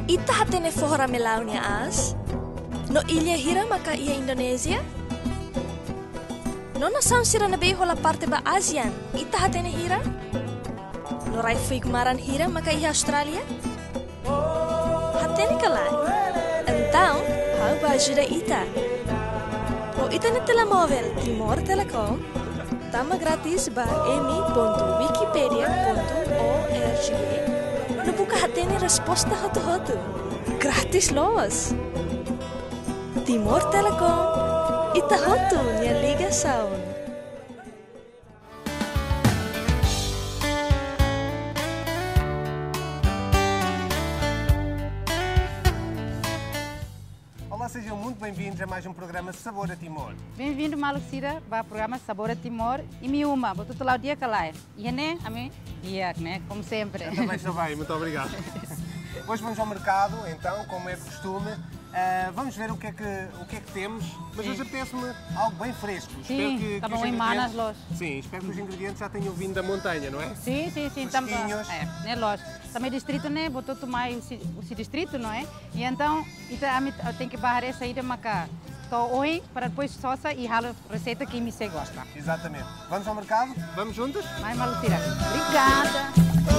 ita hatene forra melaunia as? No ilha hira maka ia Indonesia? No nação sira na beho la parte ba ASEAN, ita hatene hira? No rai figumaran hira maka ia Austrália? Hatene kalai? Então, how ba ajuda ita? O ita na telemóvel Timor Telecom, tama grátis ba emi.wikipedia.org. No buka hatene resposta hotu-hotu. Gratis los. Timor Telecom, ita hotu nia ligação. Olá, sejam muito bem-vindos a mais um programa Sabor a Timor. Bem-vindo, Malucira, para o programa Sabor a Timor. E me uma, vou tudo lá o dia que lá é. E né, a mim, dia, né, como sempre. Eu também estou bem, muito obrigado. Hoje vamos ao mercado, então, como é de costume. Vamos ver o que é que temos, mas hoje apetece-me algo bem fresco. Sim, espero que estavam os em manas, ingredientes... Sim, espero que os ingredientes já tenham vindo da montanha, não é? Sim, também. Fresquinhos. Né, lógico. Também distrito, né, botou tomar o distrito, não é? E então, eu tenho que barrar essa ida maca. Estou hoje para depois sossa e ralo receita que me se gosta. Exatamente. Vamos ao mercado? Vamos juntos? Mais Malucira. Obrigada.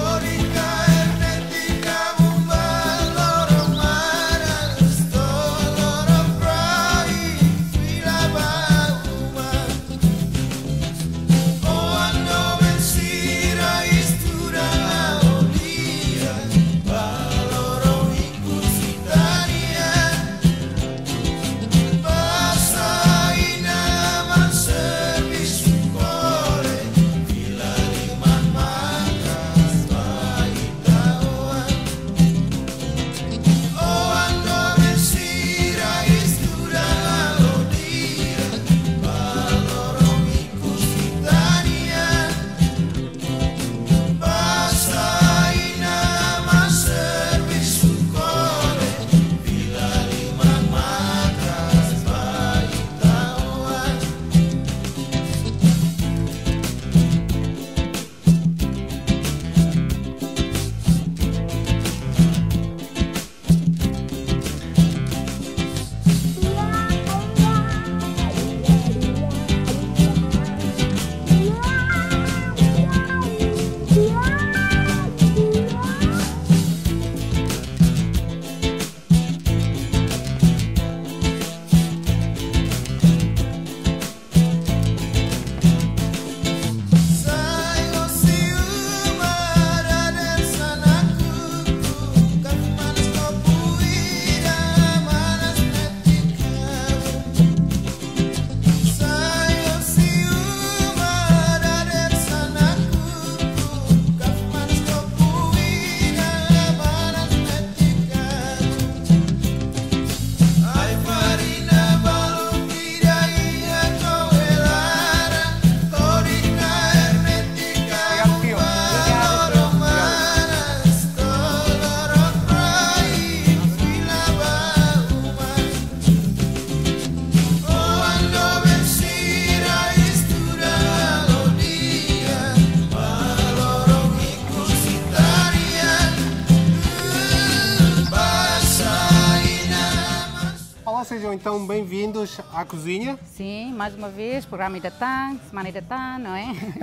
Sejam então bem-vindos à cozinha. Sim, mais uma vez, programa ainda está, semana ainda está, não é?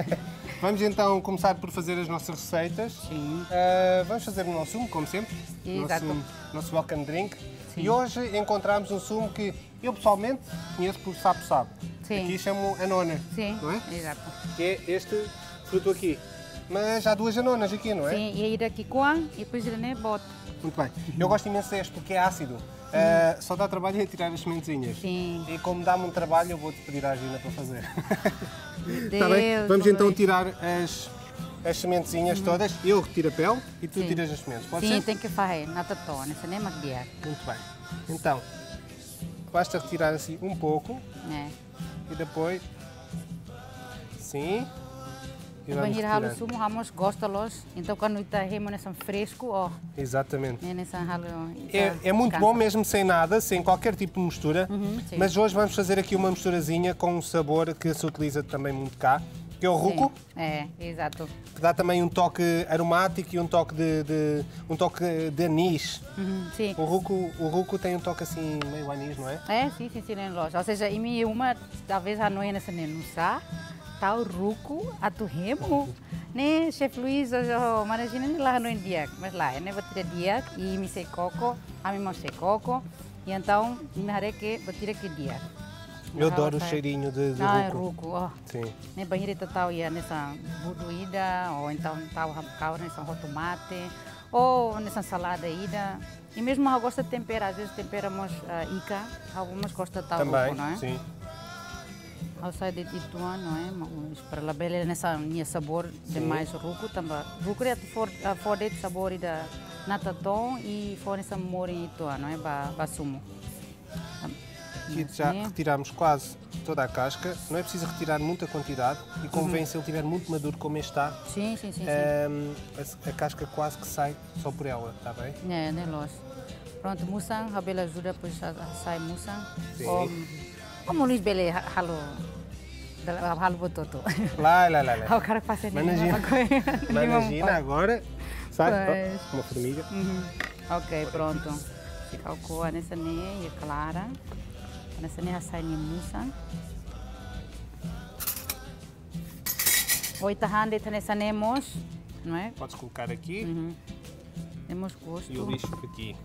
Vamos então começar por fazer as nossas receitas. Sim. Vamos fazer o nosso sumo, como sempre. Exato. Nosso welcome drink. Sim. E hoje encontramos um sumo que eu pessoalmente conheço por sapo-sapo. Sim. Aqui chamam anona, Sim, não é? exato. Que é este fruto aqui. Mas há duas anonas aqui, não é? Sim, e aí daqui coam e depois ele bota. Muito bem. Eu gosto imenso deste porque é ácido. Só dá trabalho a tirar as sementezinhas. Sim. E como dá muito trabalho, eu vou-te pedir a Gina para fazer. Deus, Está bem? Vamos então Deus. tirar as sementezinhas todas. Eu retiro a pele e tu Sim. tiras as sementes. Pode Sim, ser? tem que fazer, nada tona, isso nem é maquiar. Muito bem. Então, basta retirar assim um pouco Né? e depois... Sim. E vamos Banheiro ralo retirando. sumo, ramos gosta-los, então quando está remuneração fresco, ó, Exatamente. né, nessa ralo... É muito bom mesmo sem nada, sem qualquer tipo de mistura, sim. mas hoje vamos fazer aqui uma misturazinha com um sabor que se utiliza também muito cá, que é o ruco. É, exato. Que dá também um toque aromático e um toque de anis. Sim. O ruco tem um toque assim meio anis, não é? É, sim, em loja. Ou seja, em mim talvez a noite nessa não sabe, tá o ruco, a tu remo, né, chefe Luiz, imagina lá no dia, mas lá, né, vou tirar dia e me sei coco, a mim sei coco, e então me harei que vou tirar que dia. Eu adoro o cheirinho de ruco. Ah, ruco, ó. Sim. Ne banheiro tal ia nessa buduída, ou então tal ramcal nessa tomate, ou nessa salada ida. E mesmo eu gosto de temperar, às vezes temperamos ica, algumas gostam de tal também, ruco, não é? Sim. Ao sair de Tituã, não é? Mas para a bela nessa minha sabor de mais ruco também. Ruco é for de sabor da nataton e for nessa memória em Tituã, não é? Ba sumo. Aqui já retiramos quase toda a casca, não é preciso retirar muita quantidade e convém se ele estiver muito maduro como este está, sim. a casca quase que sai só por ela, está bem? É, né, lógico. Pronto, musang, a bela ajuda depois sai musang. Como Luiz Bele halo bototo. Lá. O cara passa Imagina agora, sai, uma formiga. Ok, pronto. Fica o coa nessa e clara. Nessa nem sai nem musang. Oita hande nessa nemos, não é? Podes colocar aqui. Temos gosto. E o lixo aqui.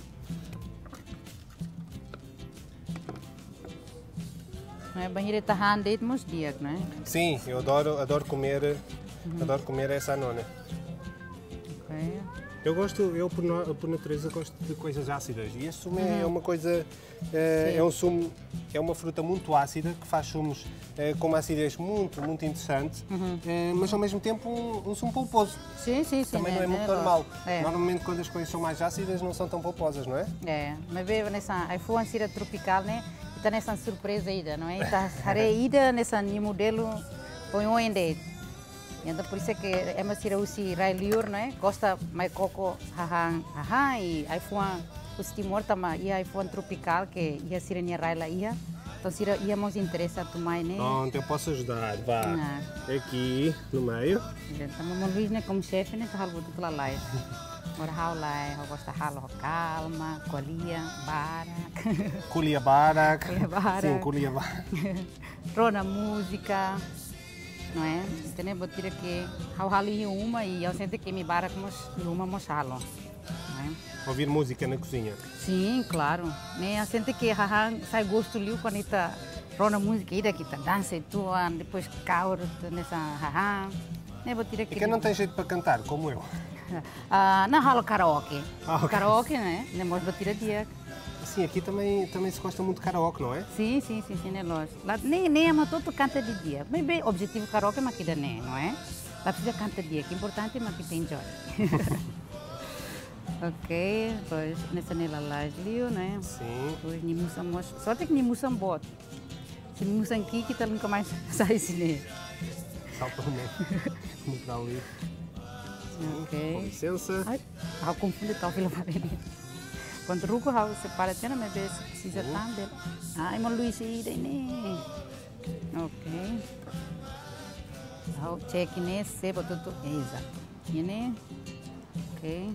Não é? Banheiro está hande temos dia, não é? Sim, eu adoro comer essa anona. Ok. Eu por natureza gosto de coisas ácidas e este sumo é uma coisa, é um sumo, é uma fruta muito ácida que faz sumos com uma acidez muito interessante, mas ao mesmo tempo um sumo polposo. Sim. Também não é muito normal. Normalmente quando as coisas são mais ácidas não são tão polposas, não é? É, mas veio nessa, aí foi uma cira tropical, né? E está nessa surpresa ainda, não é? Está ainda nessa modelo põe ainda. Então por isso é que é uma cira usi railiur, não é? Gosta mais coco e aí foi o Timor também e aí foi um tropical que ia cira nia raila ia. Então cira ia mais interessa tu mais, né? Pronto, eu posso ajudar, vá. Aqui no meio. Então o Luiz né como chefe né tá halbo tudo lá. Ora haula, eu gosto hallo calma, Colia barak. Sim, colia barak. Rona música. Não é? Então, eu tiro que ao hali uma e eu sinto que me bara como uma mochalo. Ouvir música na cozinha? Sim, claro. Né? Eu sinto que sai gosto ali quando está rona música e daqui tá dança e tua depois cauro nessa né? Vou tirar que. E quem não tem jeito para cantar como eu? Não halo karaoke. Okay. Karaoke, né? Não vou tirar dia. Sim, aqui também se gosta muito de karaoke, não é? Sim, é lógico. Nem é todo canta de dia. Mas bem, objetivo karaoke é que dá nem, não é? Lá precisa cantar de dia, que é importante é que tem joy. Ok, pois nessa nela lá liu, não é? Sim. Pois nem musamos, só tem que nem musam bot. Se musam aqui, que tal nunca mais sai assim. Salta o meio. Como para ali. Ok. Com licença. Ai, eu confundo tal filho para ele. Quando o ruco separa, tem uma vez precisa também. Ai, mas Luís aí né? Ok. Eu check nesse, botou tudo. Exato. E né? Ok.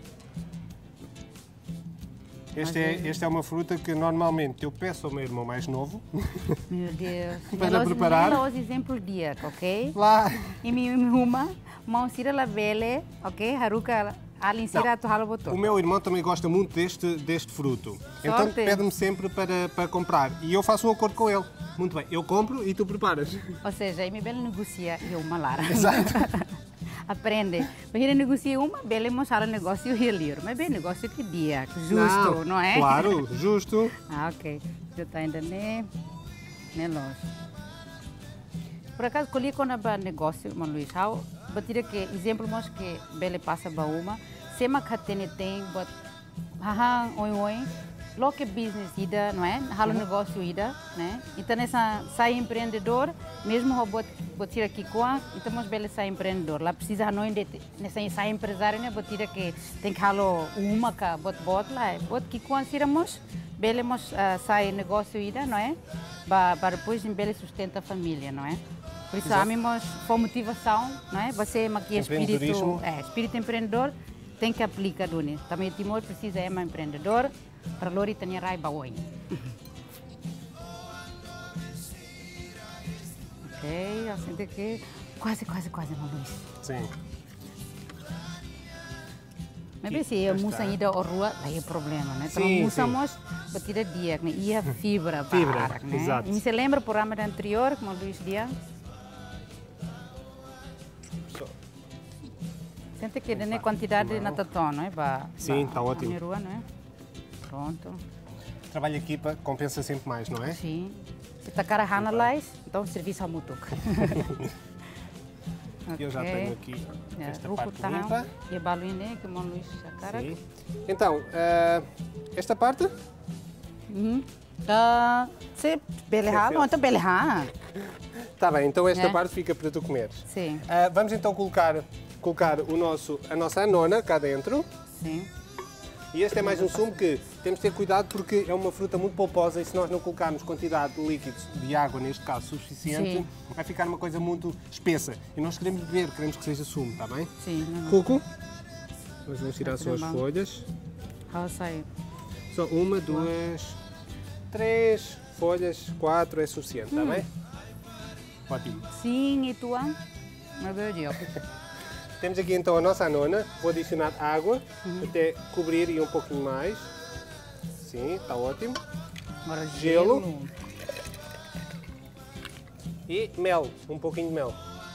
Este é uma fruta que normalmente eu peço ao meu irmão mais novo. Meu Deus. Para preparar. Os exemplos dia, ok? Lá. E uma mão sira la vele, ok? Haruka o meu irmão também gosta muito deste fruto. Então pede-me sempre para comprar. E eu faço um acordo com ele. Muito bem, eu compro e tu preparas. Ou seja, a minha bela negocia e eu uma lara. Exato. Aprende. Ele negocia uma, bela mostrar o negócio e ele mas bem negócio que dia, justo, não é? Claro, justo. Ok. Já está ainda nem longe. Por acaso, colhi quando é negócio, mas Luís, vou tirar que exemplo mas que bela passa para uma, se uma catene tem, but oi, lo que business ida, não é? Halo negócio ida, né? Então nessa sai empreendedor, mesmo o vou tirar aqui com, então mas bela sai empreendedor, lá precisa não nessa sai empresário, né? Vou tirar que tem que halo uma cá, bot lá, bot que com tiramos, bela mas sai negócio ida, não é? Para depois em bela sustenta a família, não é? Por isso, Exato. amigos, for motivação, não é? Você aqui é Empreendedorismo. espírito empreendedor, tem que aplicar duni. Também Timor precisa é um empreendedor, para Lori tem rai baoi. Ok, assim que quase, não, Luís. Sim. Mas se a moça ainda à rua, aí é problema, né? Então, Sim, moçamos para tirar dia, né? E a fibra, Fibra, né? exato. E me se lembra o programa anterior, como o Luís dizia, Só- sente que a quantidade de natatão, não é? Sim, tá ótimo. Na rua, não é? Pronto. Trabalho em equipa compensa sempre mais, não é? Sim. Se está cara Hanalais, então serviço a mutuc. Eu já tenho aqui esta parte limpa. E a baluine que o Luís já cara. Sim. Então, esta parte? Se belehar, não é belehar. Está bem, então esta É. parte fica para tu comeres. Sim, Vamos então colocar a nossa anona cá dentro. sim. E este é mais um sumo que temos de ter cuidado porque é uma fruta muito polposa e se nós não colocarmos quantidade de líquidos, de água neste caso, suficiente, Sim. vai ficar uma coisa muito espessa. E nós queremos beber, queremos que seja sumo, está bem? Sim, não. Coco. Nós vamos tirar só as bom. folhas. Sai. Só uma, duas, três folhas, quatro é suficiente, está bem? Ótimo. Sim, e tua? Meu Deus. Temos aqui então a nossa anona. Vou adicionar água até cobrir e um pouquinho mais. Sim, está ótimo. Agora Gelo. E mel, um pouquinho de mel.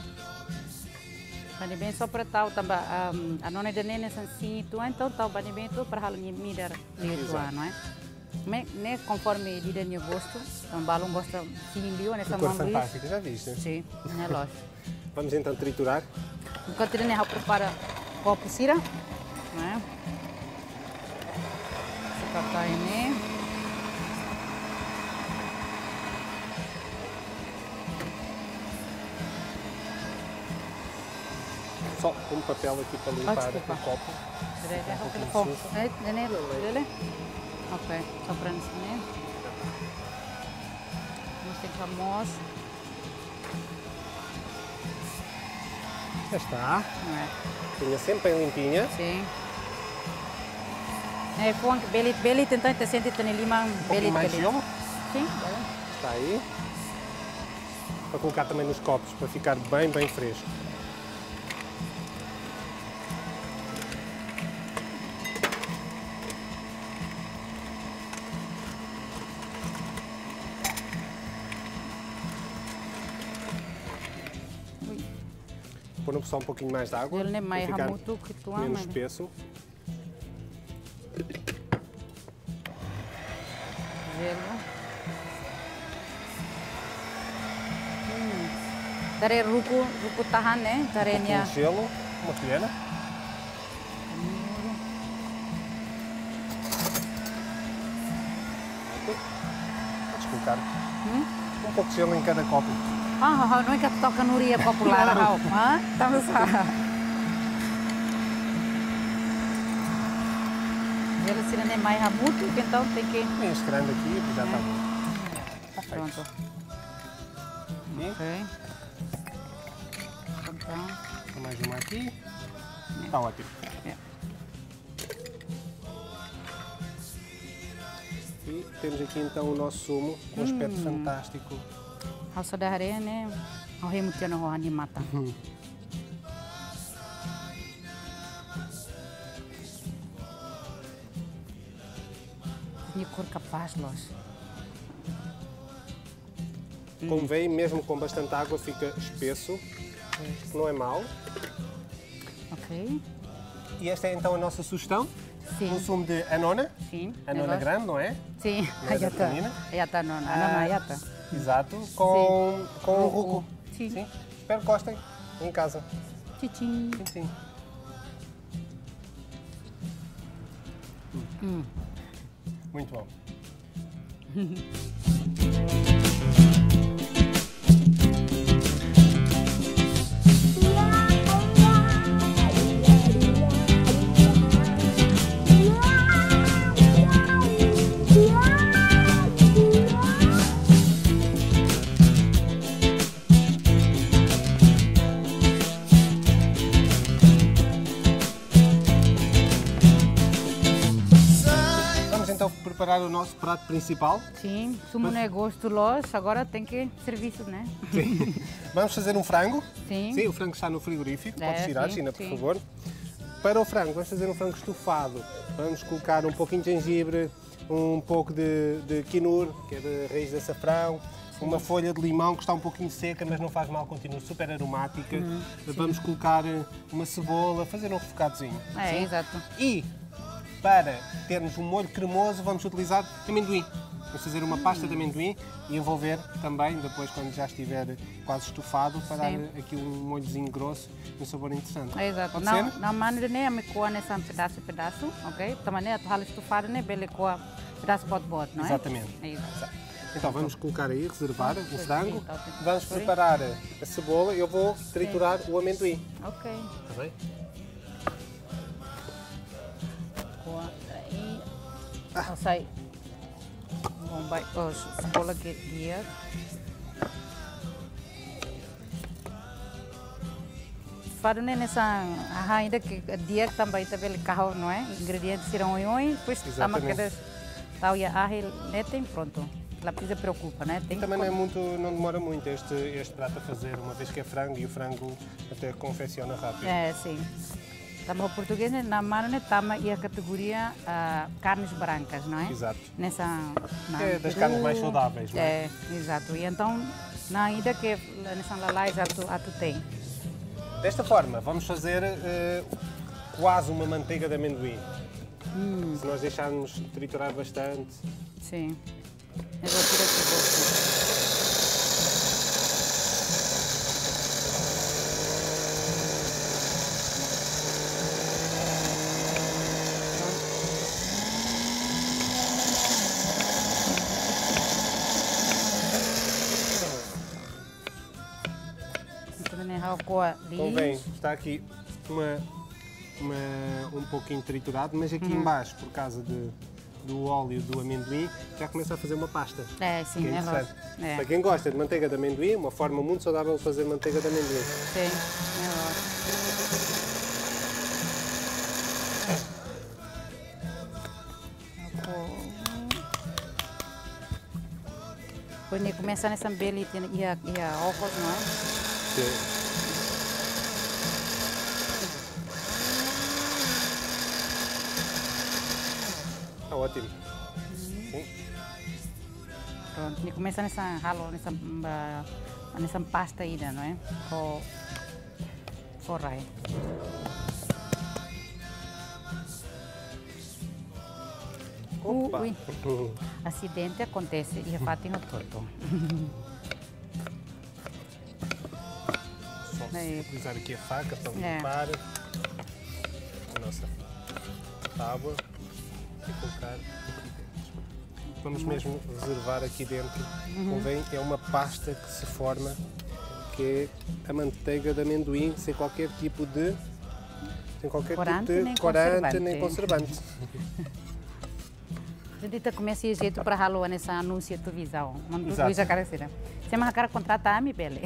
Bani bem só para tal, também a nona da nena assim, tu então tal bani bem tu para halu midar ni tua, não é? Mas né conforme lida ni gosto, então balão gosta sim liu nessa Cor mão Luís. fantástica, já viste? Sim, na loja. Vamos então triturar. Enquanto ele não prepara copo sira, não é? Sekarang ini Só um papel aqui para limpar desculpa. o copo. sudah ada pouquinho telepon. sujo. Ini boleh? Oke, sopran sini. Mesti famoso. Já está. Não é? Tinha sempre bem limpinha. Sim. É, foi que belit tentar te sentir tem limão belit Mais gelo. Sim. Está aí. Para colocar também nos copos, para ficar bem fresco. Pôr só um pouquinho mais de água. Ele nem mais para ficar muito que tu menos ama. espesso. Gelo. Dari ruku tahan né? Dari Um pouquinho de gelo, uma colher. Podes colocar um pouco de gelo em cada copo. não é que toca no ria popular, estamos a... Gelo se nem mais muito, então tem que... Este grande aqui já está bom. Está feito. Pronto. E Ok. Então, mais uma aqui. Está ótimo. é. E temos aqui então o nosso sumo com um aspecto fantástico. Ao saudade, né? Ao remutir no rohan de mata. Tinha cor capaz, Lós. Como veem, mesmo com bastante água fica espesso. Não é mau. Ok. E esta é então a nossa sugestão. Sim. Um sumo de anona. Sim. Anona grande, não é? Sim. Não é da pequenina? Ayata, não. Não, ayata. Exato. Com o Ruco. ruco. Sim. Espero que gostem em casa. Tchim. Sim. Muito bom. preparar o nosso prato principal. Sim, se não é gosto los, agora tem que serviço, né? Sim. Vamos fazer um frango. Sim. Sim, o frango está no frigorífico. Podes tirar, sim, China, por sim. favor. Para o frango, vamos fazer um frango estufado. Vamos colocar um pouquinho de gengibre, um pouco de quinur, que é da raiz de açafrão, uma folha de limão que está um pouquinho seca, mas não faz mal, continua super aromática. Vamos colocar uma cebola, fazer um refogadozinho. É, sim? exato. E para termos um molho cremoso, vamos utilizar amendoim. Vamos fazer uma pasta de amendoim e envolver também, depois quando já estiver quase estufado, para dar aqui um molhozinho grosso e um sabor interessante. É, exato. Pode Não, ser? não manda nem a me coa nessa pedaço, ok? Também é a estufada, né? Bele coa pedaço bot, não é? Exatamente. É exato. Então vamos colocar aí, reservar o frango. então, Vamos preparar a cebola. Eu vou triturar o amendoim. Ok. Está bem? Coa aí. Não sei. Bom, vai. Cebola que dia. Faro né nessa ainda que dia também tá bele carro, não é? Ingredientes serão oi, depois tama que tal e a netem pronto. Lá precisa preocupa, né? Tem Também não demora muito este prato a fazer, uma vez que é frango e o frango até confecciona rápido. É, sim. Tama o português né, na mano né, tama e a categoria carnes brancas, não é? Exato. Nessa É das carnes mais saudáveis, não é? É, exato. E então na ainda que nessa lá exato a tu tem. Desta forma, vamos fazer quase uma manteiga de amendoim. Se nós deixarmos triturar bastante. Sim. Eu vou tirar aqui gosto. Convém, está aqui um pouquinho triturado, mas aqui embaixo, por causa do óleo do amendoim, já começa a fazer uma pasta. É, sim, Que é interessante. lógico. É. Para quem gosta de manteiga de amendoim, uma forma muito saudável de fazer manteiga de amendoim. Sim, é lógico. Quando começa nessa bela e a ovos, não é? Sim. Está ótimo. Sim. Pronto, e começa nessa ralo, nessa pasta ainda, não é? Com forrai. Opa. Ui. Acidente acontece e a fatinho torto. Só utilizar aqui a faca para É. limpar a nossa tábua e colocar aqui dentro. Vamos mesmo reservar aqui dentro. Convém, é uma pasta que se forma, que é a manteiga de amendoim, sem qualquer tipo de corante nem conservante. A gente começa a jeito para ralo nessa anúncio de televisão. Mando Exato. Luísa Caracera. Se a cara contrata a minha pele.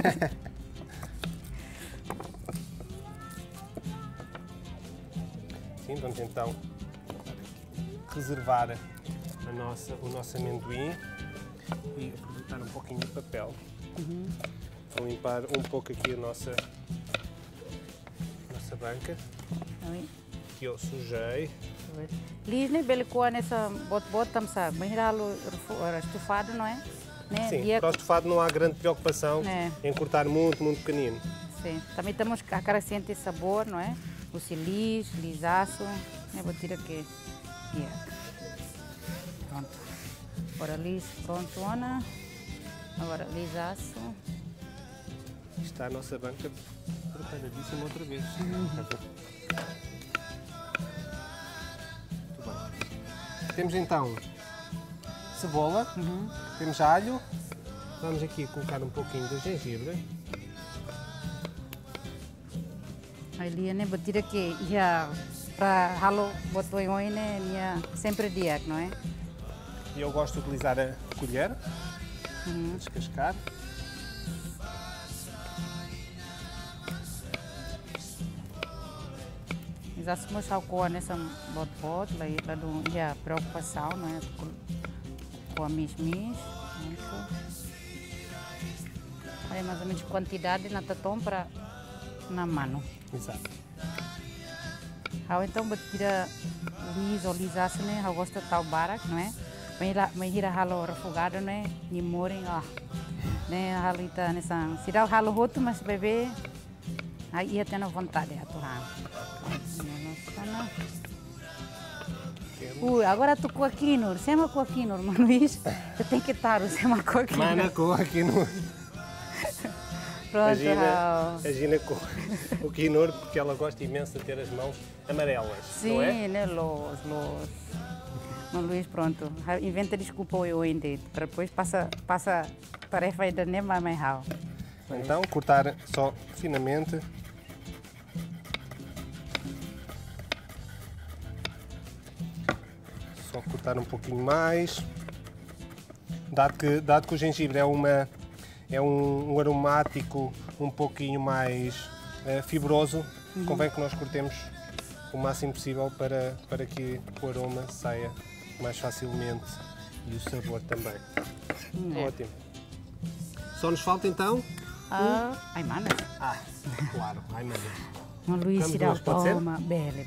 Sim, vamos então reservar o nosso amendoim e aproveitar um pouquinho de papel. Vou limpar um pouco aqui a nossa banca, que eu sujei. Liz ne bele coa nessa bot tam sa, bem ralo estufado, não é? Né? Sim, Dia- para o estofado não há grande preocupação É. em cortar muito pequenino. Sim. Também temos a cara sente sabor, não é? O silis, lisaço, né? Vou tirar aqui. Yeah. Pronto. Agora lis, pronto, Ana. Agora lisaço. Está a nossa banca preparadíssima outra vez. Muito bem. Temos então cebola, temos alho, vamos aqui colocar um pouquinho de gengibre. Ali, né? Vou tirar aqui. Já para ralo, botou em oi, né? Sempre dia, não é? E eu gosto de utilizar a colher, descascar. Já se mostrou com nessa bot lá do a preocupação, não é? Com a mis. Olha mais ou menos quantidade na tatom para na mão. Exato. Então batira lis ou lisasse, né? Eu gosto de tal barak, não é? Mas ira halo refogado, né? Ni morem, ó. Né? Halo ita nessa. Se dá o halo roto, mas bebê aí ia tendo vontade de atuar. Agora tu com aqui, Nur. Sema com aqui, Nur, Luís. Tu tem que estar, sema com aqui. Mana com aqui no. Pronto, Imagina com o Quinor, porque ela gosta imenso de ter as mãos amarelas, sim, não é? né, los. Mas Luís, pronto, inventa desculpa eu ainda, para depois passa a tarefa ainda nem mais mal. Então, cortar só finamente. Só cortar um pouquinho mais. Dado que o gengibre é um aromático um pouquinho mais fibroso, convém que nós cortemos o máximo possível para que o aroma saia mais facilmente e o sabor também. Ótimo. Só nos falta então... Aimana. Claro, aimana. Não, Luís, tirar o toma. Bele.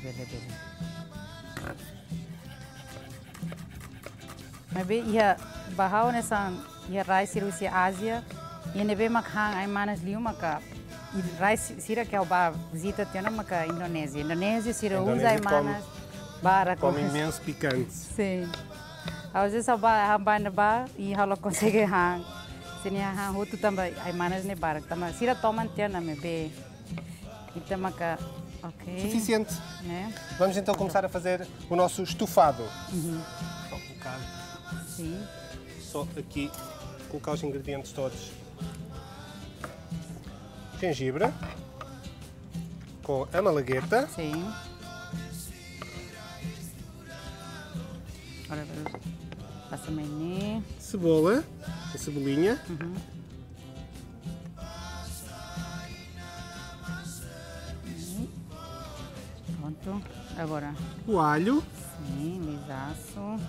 Mas bem, ia barrar nessa rice Rússia Ásia, e nebe makhang aimanas liu maka rice sira que é o bar visita tendo maka Indonésia sira usa aimanas bara come imenso picante. Sim. Às vezes o bar na bar e ela consegue hang sini hang outro também aimanas ne bar também sira tomam tena mebe então maka ok. Suficiente. Né? Vamos então começar a fazer o nosso estofado. Só colocar. Sim. Só aqui colocar os ingredientes todos. Gengibre com a malagueta. Sim. Agora passa maionese. Cebola, a cebolinha. Pronto. Agora O alho. sim, lisaço.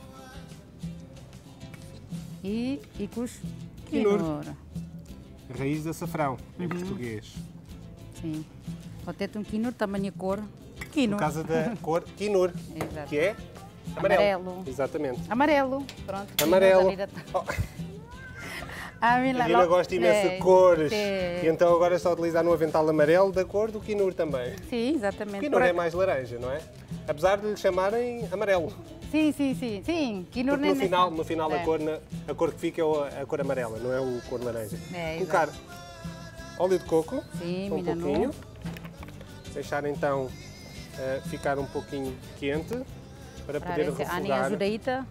E cus quinoa. Raiz de açafrão, em português. Sim. Até um quinoa tamanho cor. Quinoa. Por causa da cor quinoa, Exato. que é amarelo. Amarelo. Exatamente. Amarelo. Pronto. Amarelo. Quinoa, A Vila gosta imenso de cores. E então agora está a utilizar no avental amarelo da cor do quinoa também. Sim, O exatamente. quinoa é mais laranja, não é? Apesar de lhe chamarem amarelo. Sim. Quinoa Porque no final a cor que fica é a cor amarela, não é a cor laranja. Colocar óleo de coco, sim, um pouquinho. Deixar então ficar um pouquinho quente para poder refogar. Ajudaita,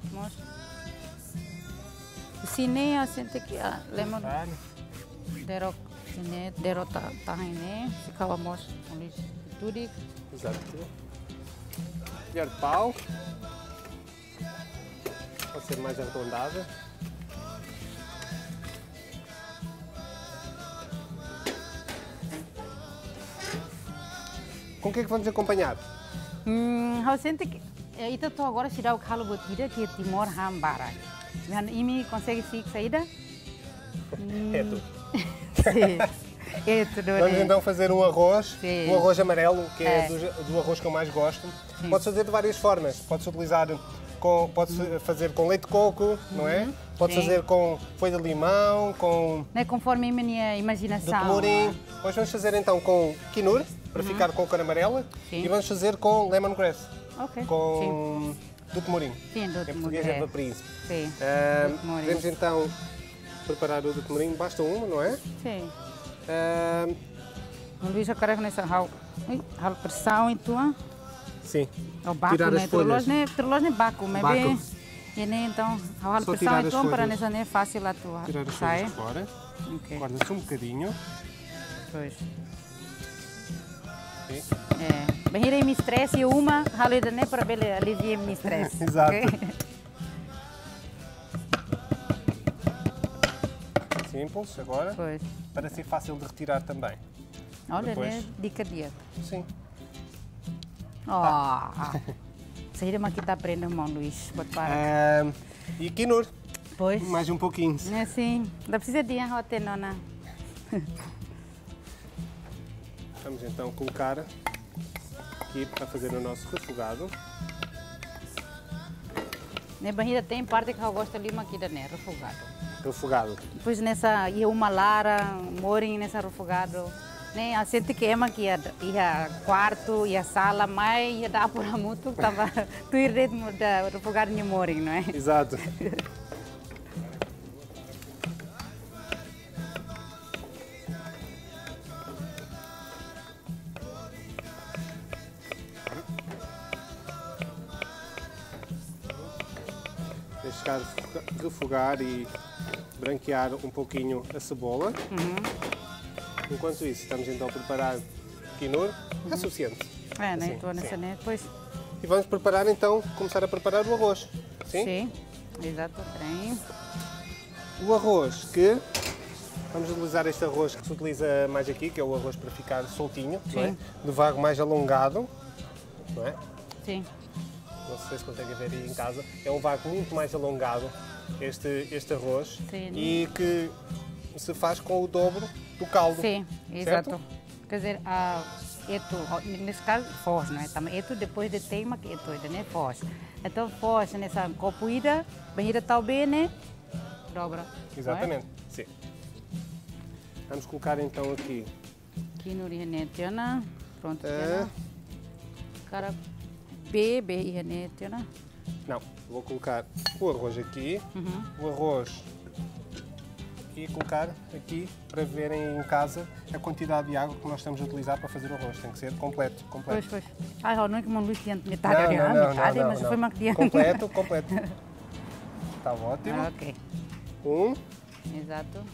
sini asente que lemon dero tahine se calamos olhos tudo. Exato. Colher de pau. Pode ser mais arredondada. Com o que é que vamos acompanhar? Eu sinto que ita estou agora a tirar o calo botida que Timor Hambara. Imi consegue saída? É tudo. Sim. É tudo. Vamos então fazer um arroz amarelo, que é É. do arroz que eu mais gosto. Pode-se fazer de várias formas. Pode-se utilizar pode-se fazer com leite de coco, não é? Pode-se Sim. fazer com folha de limão, com Não é conforme a minha de imaginação. temorim. Hoje vamos fazer então com quinoa, para ficar com a cor amarela. Sim. E vamos fazer com lemongrass, Ok. com do temorim. Sim, do Em temorim, português é é. do príncipe. Sim. do temorim. Vamos então preparar o do temorim. Basta uma, não é? Sim. Ah, Luís, eu quero nessa pressão e tua. sim. O baco, Tirar as né? folhas. Treloz nem baco, mas Baco. bem. E nem então, a Só pressão tirar e as tua para folhas. nessa nem fácil a tua. Tirar as Sai. folhas fora. Ok. Guarda-se um bocadinho. Pois. Sim. É. Bem, irei me estresse e uma, halida nem para bele aliviar me estresse. Exato. Ok? Simples agora, Pois. para ser fácil de retirar também. Olha, Depois. né? Dica dieta. Sim. Saída mas que está aprendendo, irmão Luís. Pode parar. E quinoa. Pois. Mais um pouquinho. É sim. Não precisa de arroz, nona. Vamos então colocar aqui para fazer o nosso refogado. Na barriga tem parte que eu gosto ali, mas aqui da né, refogado. Refogado. Depois nessa, ia uma lara, morim nessa refogado. Né, a gente que é aqui, ia quarto, ia sala, mas ia dar por muito, estava tu ir da refogado de morim, não é? Exato. Deixar refogar e branquear um pouquinho a cebola. Enquanto isso, estamos então a preparar o quinoa. É suficiente. É, né? Assim, Estou nessa, né? Depois. E vamos preparar então, começar a preparar o arroz. Sim? Sim, exato. Tem. O arroz que... Vamos utilizar este arroz que se utiliza mais aqui, que é o arroz para ficar soltinho, não é? Sim. De vago mais alongado, não é? Sim. Não sei se conseguem ver aí em casa. É um vago muito mais alongado, este arroz. Sim. E que se faz com o dobro do caldo. Sim, certo? exato. Quer dizer, nesse caso, foz, não é? Também eto depois de tema que eto, né? Foz. Então, foz nessa copuída, banheira está bem, né? Dobra. Exatamente, sim. Vamos colocar então aqui. Aqui no rihanetiana. Pronto, cara, B rihanetiana. Não, vou colocar o arroz aqui, o arroz e colocar aqui para verem em casa a quantidade de água que nós estamos a utilizar para fazer o arroz. Tem que ser completo. Pois. Ai, não é que uma luz tinha metade, mas foi uma que completo. Está ótimo. Ok. Exato.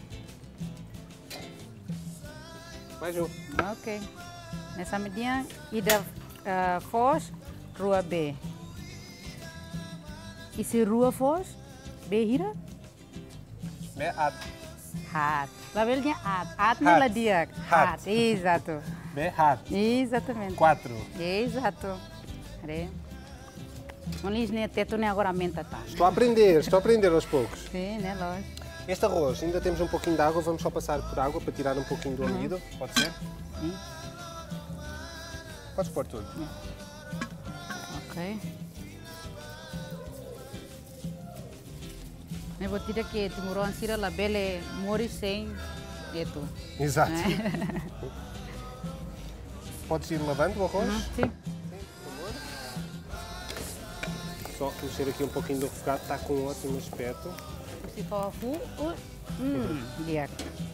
Mais um. Ok. Nessa medida, e da Foz, rua B. E se rua Foz, B hira? B, hat. Hat. Labelnya hat. Hat não é dia. Hat. Exato. B, hat. Exatamente. 4. Exato. Não lhes nem até tu nem agora aumenta, tá? Estou a aprender aos poucos. Sim, né, lógico. Este arroz, ainda temos um pouquinho de água, vamos só passar por água para tirar um pouquinho do amido, pode ser? Sim. Podes pôr tudo. Ok. Eu vou tirar que demorou a tirar a bela mori sem eto. Exato. Podes ir lavando o arroz? Sim. Só mexer aqui um pouquinho do refogado, está com um ótimo aspecto. Se for dia.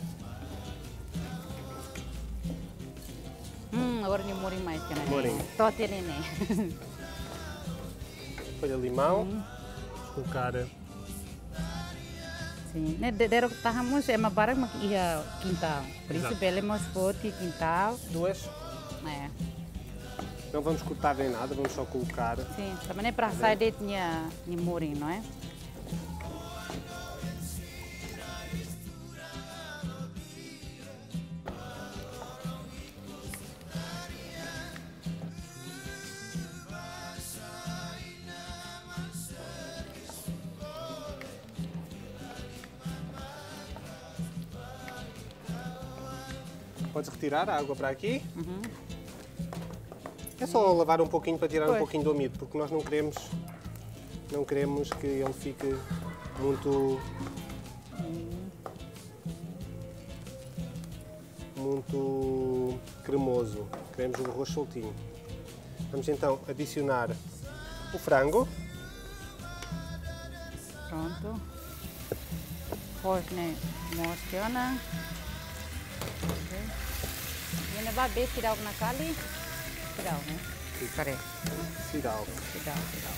Agora nem mori mais que Morim. Tô tendo né. Folha de limão. Vamos colocar. Sim, né, deram que estávamos é uma barra mas ia quintal. Por isso belemos forte quintal. 2. É. Não vamos cortar nem nada, vamos só colocar. Sim, também é para sair de tinha mori, não é? Podes retirar a água para aqui. É só lavar um pouquinho para tirar um pouquinho do amido, porque nós não queremos que ele fique muito cremoso. Queremos o arroz soltinho. Vamos então adicionar o frango. Pronto. Depois, né, mostra. Ok. E ainda vai ver tirar na cali. Tirar, né? Peraí. Sirau. Tirar.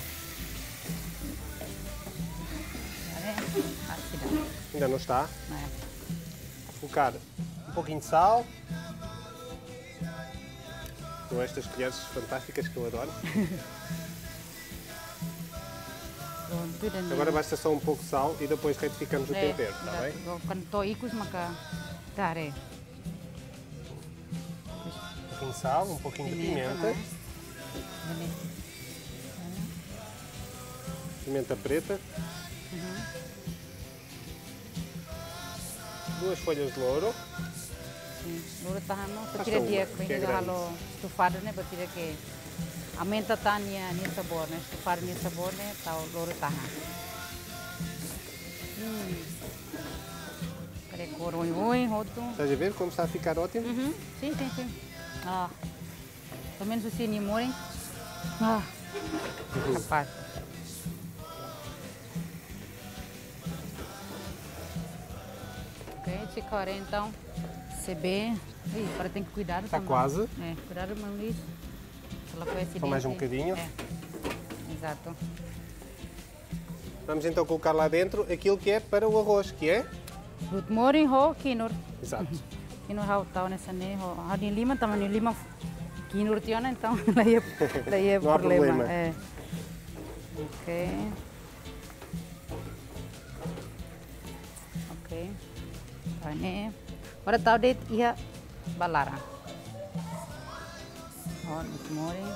Tirar. Ainda não está. É. Colocar um pouquinho de sal. Com estas colheres fantásticas que eu adoro. Agora basta só um pouco de sal e depois retificamos o tempero, está bem? Quando estou aí, maka tare. Um pouquinho de sal, um pouquinho de pimenta. pimenta preta, 2 folhas de louro, Louro tahano, Basta batira uma, dia que que é ainda grande. halo estufado, né? Batira que aumenta tá nia sabor, né? Estufado nia sabor, né? Tá o louro tahano. Peraí, cor oi, roto. estás a ver como está a ficar ótimo? Sim, sim, sim. Ah, pelo menos assim, nem morem. Ah, capaz. Ok, esse cara então, CB. Ih, agora tem que cuidar Está também. quase. É, cuidado, meu Luís. Ela foi acidente. Só mais um bocadinho. É, exato. Vamos então colocar lá dentro aquilo que é para o arroz, que é? Lut morin ho kinur. Exato. Kinur hau tau nessa ne ho. Ha di lima também lima kinur tiona então daí é Não há problema. É. Ok. Ok. Tá né. Agora tá o dedo ia balara. Ó, lut morin.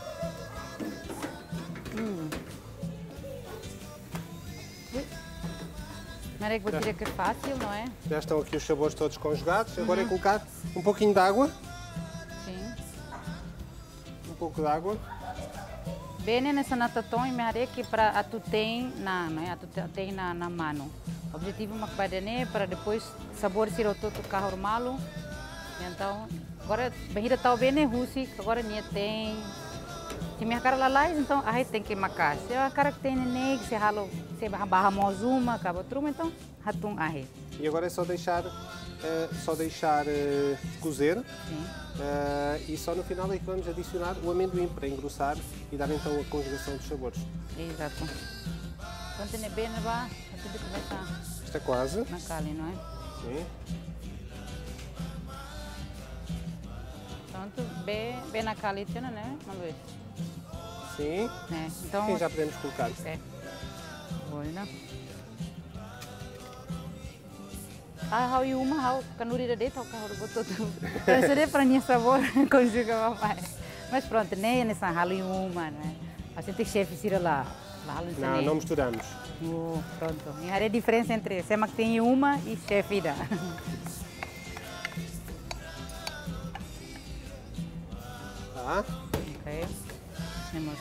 Mas é que vou dizer que é fácil, não é? Já estão aqui os sabores todos conjugados. Agora é colocar um pouquinho de água. Sim. Um pouco de água. Bene nessa nataton e me harei que para a tu tem na, não é? A tu tem na mano. O objetivo é uma para depois sabor ser o todo carro malo. Então, agora barriga tá bem russi, agora nem tem. Se minha cara lá, então a gente tem que macar. Se a cara que tem neném, se ralo, se barra mozuma, acaba truma, então ratum a gente. E agora é só deixar cozer. Sim. E só no final é que vamos adicionar o amendoim para engrossar e dar então a conjugação dos sabores. Exato. Quando tem bem, vai, tudo começa Está quase. na cali, não é? Sim. Pronto, bem na cali, né, Luís? Sim. É, então, Sim, já podemos colocar. é. Olha. Hau uma, hau kanuri da dentro, hau botou tudo. Parece para minha sabor, conjuga papai. Mas pronto, nem nessa hau uma, né? A gente chefe tira lá. Não, não misturamos. Pronto. E a diferença entre sema que tem uma e chefe da. Tá? Ok. Temos.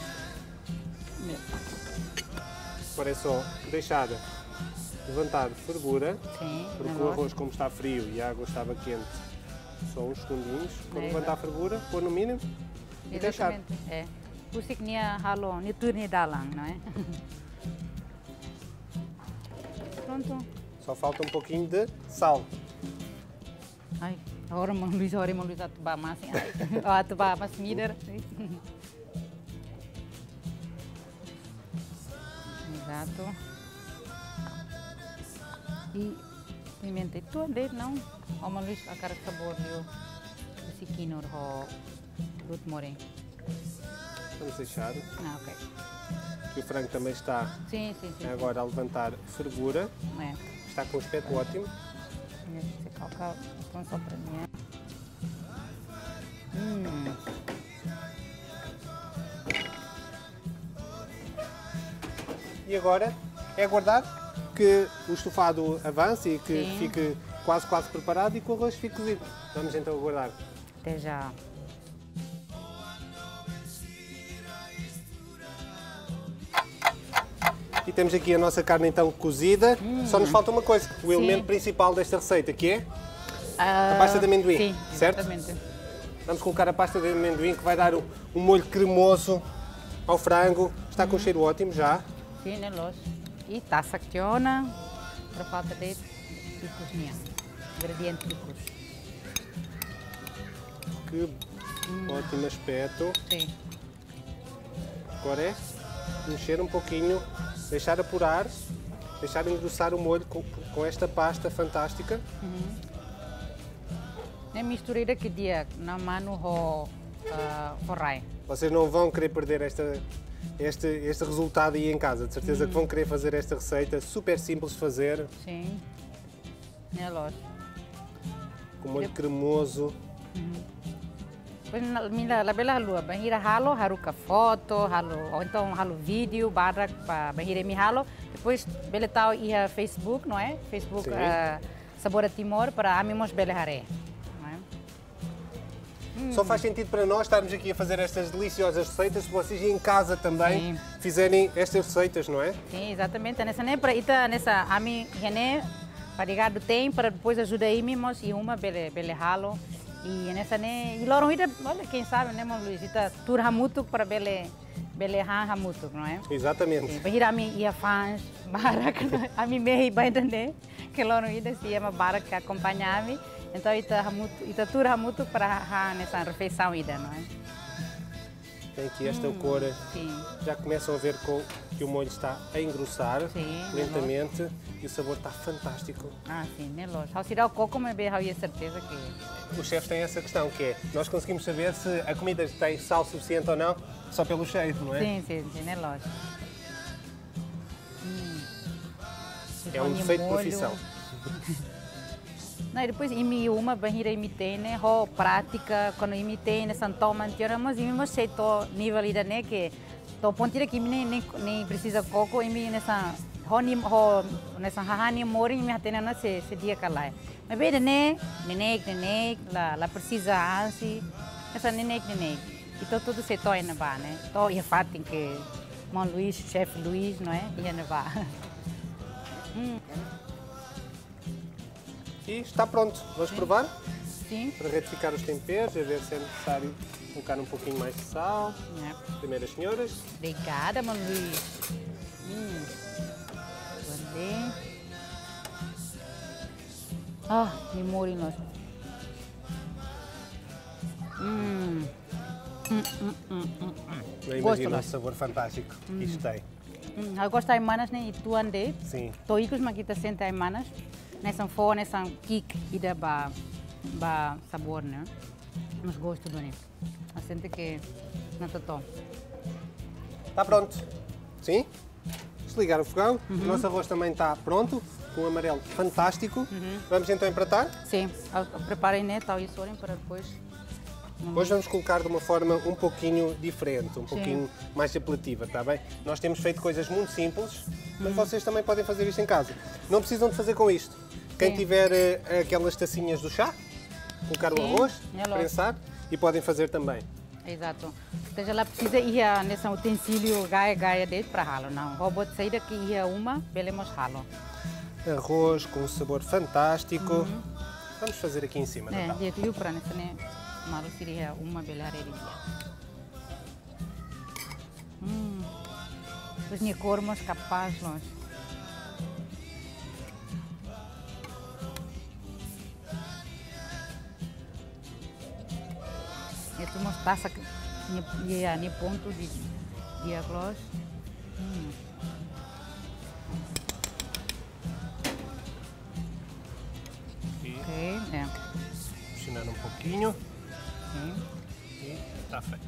Agora é só deixar levantar fervura, Sim. porque o arroz, como está frio e a água estava quente, só uns segundinhos. Quando levantar a fervura, pôr no mínimo e deixar. Exatamente. É. Por isso que nia halo, ni turni dalang, não é? Pronto. Só falta um pouquinho de sal. Ai, agora o Luís atubar mais, atubar mais mider. Exato. E pimenta itu deh não? O Luís a cara sabor eu esse quinor ho lut moreng. Vamos deixar. Ah, ok. Que o frango também está Sim. agora a levantar fervura. É. Está com um aspecto ótimo. Você coloca então só para mim. E agora é aguardar que o estofado avance e que Sim. fique quase preparado e que o arroz fique cozido. Vamos então aguardar. Até já. E temos aqui a nossa carne então cozida. Só nos falta uma coisa, o elemento Sim. principal desta receita, que é a pasta de amendoim, Sim, certo? exatamente. Vamos colocar a pasta de amendoim que vai dar um molho cremoso ao frango. Está com um cheiro ótimo já. Sim, né, lógico. E tá sactiona para falta de cozinhar. Ingrediente de cozinha. Que ótimo aspecto. Sim. Agora é mexer um pouquinho, deixar apurar, deixar engrossar o molho com esta pasta fantástica. É mistureira que dia na mano ho forrai. Vocês não vão querer perder este resultado aí em casa. De certeza que vão querer fazer esta receita, super simples de fazer, Sim. É lógico. com molho cremoso. Pois la bela halua, bahira halo, haruka foto, halo, ou então halo vídeo, barak para bahira mi halo. Depois bele tau ia Facebook, não é? Facebook Sabor a Timor para amimos bele haré. Só faz sentido para nós estarmos aqui a fazer estas deliciosas receitas se vocês em casa também fizerem estas receitas, não é? Sim, exatamente. Nessa nem para ita nessa ami gene para ligar do tem para depois ajudar aí mimos e uma bele halo e nessa nem e loron ita olha quem sabe né mano Luís ita tur hamutuk para bele han hamutuk, não é? Exatamente. Bahira ami ia fans barak ami mehi baidane que loron ita se chama barak que acompanha-me. Então, ita tur hamutu para nessa refeição ida, não é? Tem aqui esta cor, já começam a ver que o molho está a engrossar lentamente e o sabor está fantástico. Ah, sim, nem loja. Ao tirar o coco, mas bem, eu certeza que... Os chefes têm essa questão, que é, nós conseguimos saber se a comida tem sal suficiente ou não, só pelo cheiro, não é? Sim, nem loja. É um defeito de profissão. Não, e depois imi uma bahira imitei né, prática quando imitei nessa toma anterior, mas imi mas sei to nível ida né que to pontira que nem precisa coco imi nessa nessa hahani mori imi hatena na se dia calai. Mas bem né nenek la precisa ansi essa nenek. Então tudo se to na ba né. To ia fatin que Mon Luís, chefe Luís, não é? Ia na ba. E está pronto. Vamos provar? Sim. Para retificar os temperos, a ver se é necessário colocar um pouquinho mais de sal. Primeiras senhoras. Obrigada, Mon Luís. Guardei. Ah, me mori nós. Não imagino o sabor fantástico que isto tem. Eu gosto de manas, né? E tu andei. Sim. Toicos, mas aqui está senta em manas. Nessa fo, nessa kick e da ba sabor, né? Mas gosto do né. A sente que não tá tão. Está pronto. Sim? Desligar o fogão. O nosso arroz também está pronto, com um amarelo fantástico. Vamos então empratar? Sim. Preparem, né? Tal isso para depois. Hoje vamos colocar de uma forma um pouquinho diferente, um pouquinho mais apelativa, está bem? Nós temos feito coisas muito simples, mas vocês também podem fazer isto em casa. Não precisam de fazer com isto. Quem tiver aquelas tacinhas do chá, colocar o arroz, prensar e podem fazer também. Exato. Seja lá precisa ir nesse utensílio gaia dentro para ralo, não. Robô de saída que ia uma, belemos ralo. Arroz com um sabor fantástico. Vamos fazer aqui em cima, né? Natal. É, dia para nesse né. Malu seria uma belareria. Os nicormos capazes nós. E tu mostaça ni ponto de aglos. Ok, é. Pressionar um pouquinho. E está feito.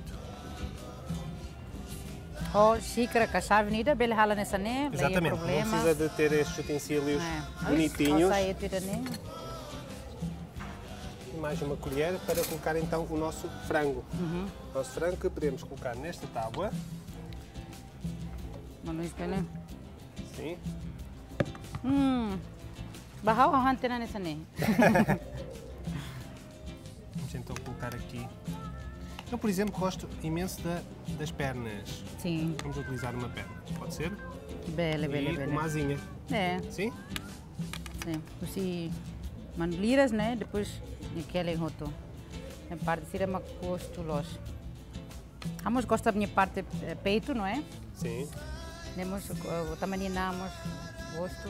Xícara, cachaça, avenida, bela rala nessa né? Exatamente, não precisa de ter estes utensílios bonitinhos. E mais uma colher para colocar então o nosso frango. O nosso frango que podemos colocar nesta tábua. Mano, espelha. Sim. Bahau a antena nessa né? Vamos então colocar aqui. Eu, por exemplo, gosto imenso das pernas. Sim. Vamos utilizar uma perna, pode ser? Bela. E uma asinha. É. Sim? Sim. Se manliras, né? Depois aquele roto. A parte de cima gosto los. Vamos gostar da minha parte peito, não é? Sim. Temos também namos gosto.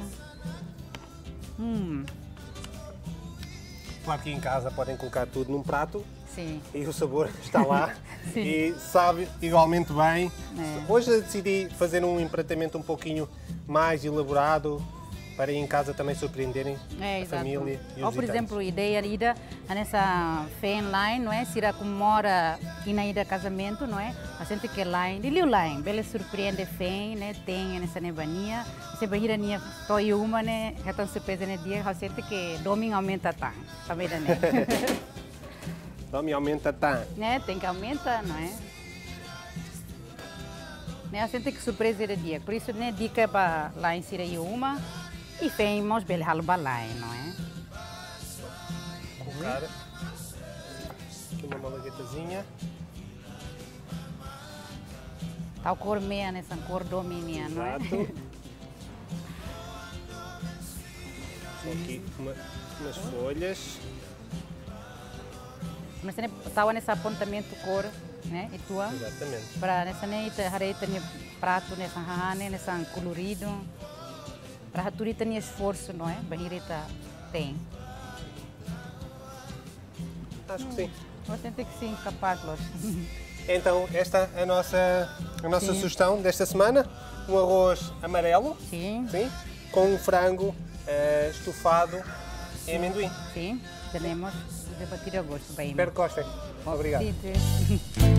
Claro que em casa podem colocar tudo num prato. Sim. E o sabor está lá e sabe igualmente bem. Hoje eu decidi fazer um empratamento um pouquinho mais elaborado para em casa também surpreenderem a família e os Ou, por exemplo, a ideia ida nessa fé online, não é? Se irá comemora aqui na ida casamento, não é? A gente que line, ele line, bela surpreende fé, né? Tem nessa nebania, se bahira nia toi uma, né? Já tão surpresa no dia, a gente que domingo aumenta tá, também né? Tome, aumenta, tá. Né? Tem que aumentar, não é? Né? A gente tem que surpreender a dia. Por isso, né, dica para lá inserir uma e fez bem halo balai, não é? Colocar aqui uma malaguetazinha. Tá o cor meia nessa cor domínio, não é? Exato. Aqui umas folhas. Mas né, estava nesse apontamento cor, né? E tua? Exatamente. Para nessa neita, hareta ne prato nessa hahane, nessa colorido. Para a turita tinha esforço, não é? Bahireta tem. Acho que sim. Você tem que sim, capaz, Los. Então, esta é a nossa sugestão desta semana. Um arroz amarelo, Sim. sim, com um frango estufado em amendoim. Sim, temos de batir a gosto bem. Espero que gostem. Obrigado. Sim, sim.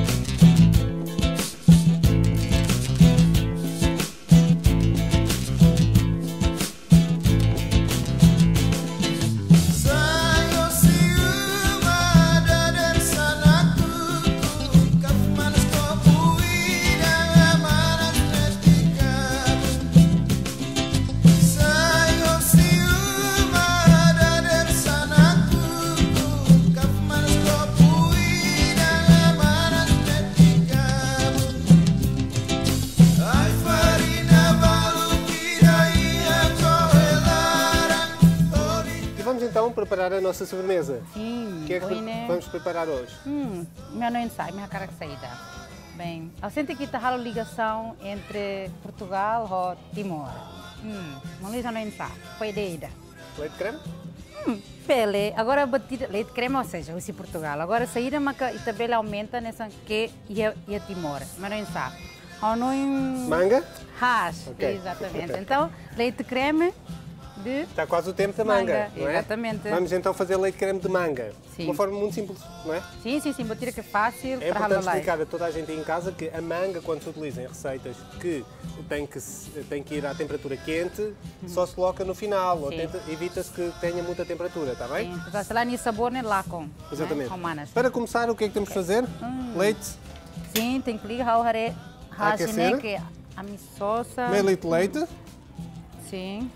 Então, preparar a nossa sobremesa. Sim, O que é que né? vamos preparar hoje? Minha não sai, minha cara que saída. Bem, eu sinto que está a ligação entre Portugal e Timor. Mas já não sai, foi ideia. Leite creme? Pele, agora batida, leite creme, ou seja, esse Portugal. Agora saída, mas a tabela aumenta nessa que é Timor. Mas não sai. Manga? Hash, Okay. exatamente. Então, leite creme de... Está quase o tempo da manga, não é? Exatamente. Vamos então fazer leite creme de manga. Sim. Uma forma muito simples, não é? Sim, batida que é fácil É para importante ralar. explicar a toda a gente aí em casa que a manga, quando se utiliza em receitas que tem que ir à temperatura quente, só se coloca no final, ou evita-se que tenha muita temperatura, está bem? Sim, para lá nem sabor nem lacom. Exatamente. Né? Para começar, o que é que temos de fazer? Leite, Sim, tem que ligar o hare, aquecer. que a misosa. meio litro de leite. Sim.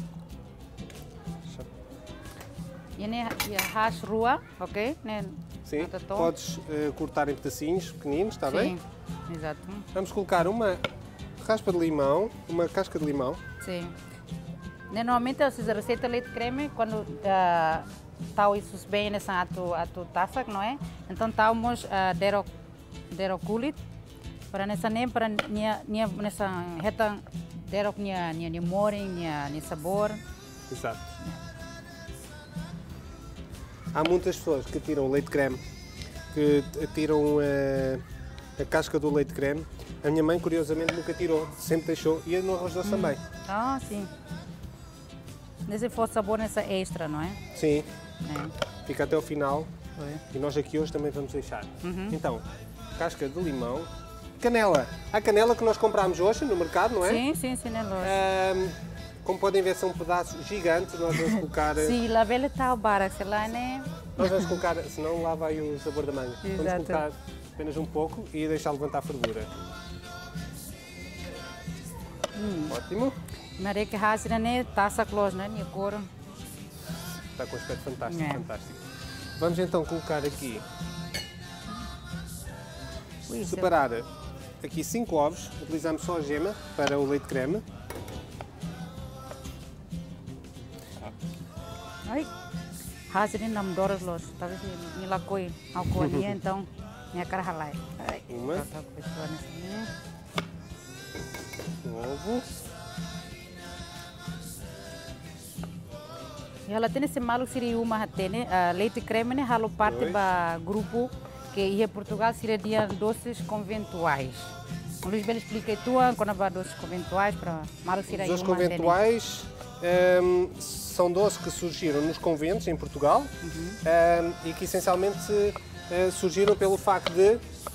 E a hash rua, ok? Né? Sim, Atatom. podes cortar em pedacinhos pequeninos, está bem? Sim, exato. Vamos colocar uma raspa de limão, uma casca de limão. Sim. Normalmente, essa receita de leite creme, quando está isso bem nessa atu taça, não é? Então, estamos dero kulit, para nessa nem para nessa reta dero nia morem, nia sabor. Exato. Há muitas pessoas que tiram o leite creme, que tiram a casca do leite creme. A minha mãe, curiosamente, nunca tirou, sempre deixou. E no arroz doce também. Ah, sim. Nesse for sabor nessa extra, não é? Sim, É. fica até o final. Foi. E nós aqui hoje também vamos deixar. Então, casca de limão. Canela. A canela que nós comprámos hoje no mercado, não é? Sim, né, Lourdes? Como podem ver, são pedaços gigantes. Nós vamos colocar... Sim, lá velha está o bar, sei lá, né? Nós vamos colocar, senão lá vai o sabor da manga. Vamos Exato. colocar apenas um pouco e deixar levantar a fervura. Ótimo. Maré que rasga, né? Taça close, né? Minha cor. Está com um aspecto fantástico, É. fantástico. Vamos então colocar aqui, Ui, separar aqui 5 ovos. Utilizamos só a gema para o leite creme. Ai, rasga nem nam doras los. Talvez me lacoi ao colinha, então minha cara ralai. Uma. Tá com pessoa nesse, né? Um ovo. E ela tem esse malo que seria uma né? Leite creme, né? Halo parte Pois. do grupo que ia Portugal seria doces conventuais. O Luís Belo explica tua quando vai doces conventuais para malo seria Os doces uma conventuais são doces que surgiram nos conventos em Portugal e que essencialmente surgiram pelo facto de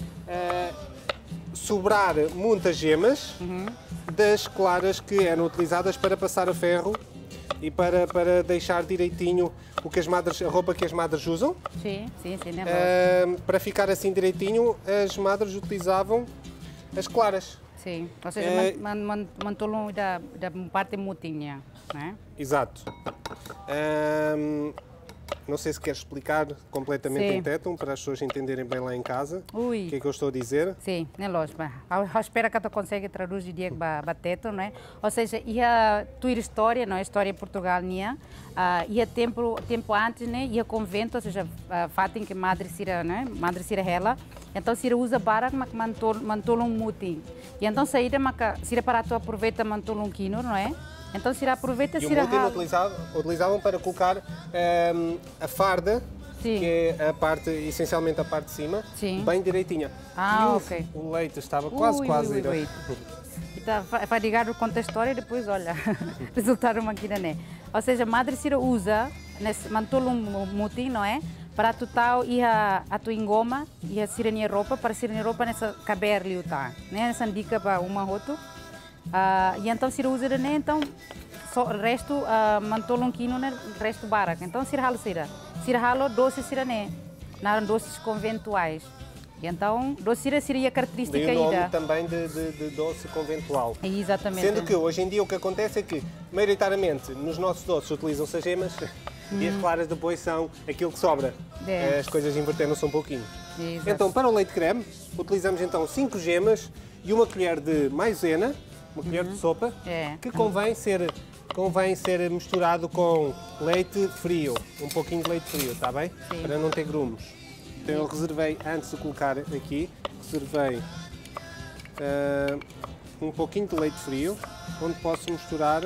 sobrar muitas gemas das claras que eram utilizadas para passar a ferro e para deixar direitinho a roupa que as madres usam. Sim, né? Para ficar assim direitinho, as madres utilizavam as claras. Sim, ou seja, mantolong da parte mutinha, né? Exato. Não sei se queres explicar completamente em tétum, para as pessoas entenderem bem lá em casa o que é que eu estou a dizer. Sim, é lógico. Eu espero que tu consiga traduzir direito para tétum, não é? Ou seja, ia tua história, não é? História de Portugal, né? Ia tempo antes, né? Ia convento, ou seja, fatem que madre sira, né? Madre sira ela. Então, sira usa barak, mas mantolong muting. E então, saída, sira para tu aproveita mantolong quino, não é? Então, se aproveita, se utilizavam para colocar a farda, sim, que é essencialmente a parte de cima, sim, bem direitinha. Ok. O leite estava quase a ir. Vai ligar o conto da história e depois, olha, resultaram uma aqui, né? Ou seja, a madre Cira usa, nesse mantolong mutim, não é? Para tu tal e a tua engoma e a sirenia roupa, para sirenia roupa nessa caber ali, tá? Nessa dica para uma roto. E então se usa, né? Então só resto mantolong quino, né? Resto barak. Então se halo doce sira né? Na doces conventuais. E então doce seria característica aí. O nome também de doce conventual. Exatamente. Sendo que hoje em dia o que acontece é que maioritariamente nos nossos doces utilizam-se as gemas e as claras depois são aquilo que sobra. As coisas inverteram-se um pouquinho. Exato. Então para o leite creme utilizamos então 5 gemas e uma colher de maisena. Uma colher de sopa, que convém ser misturado com leite frio, um pouquinho de leite frio, está bem? Sim. Para não ter grumos. Então eu reservei, antes de colocar aqui, reservei um pouquinho de leite frio, onde posso misturar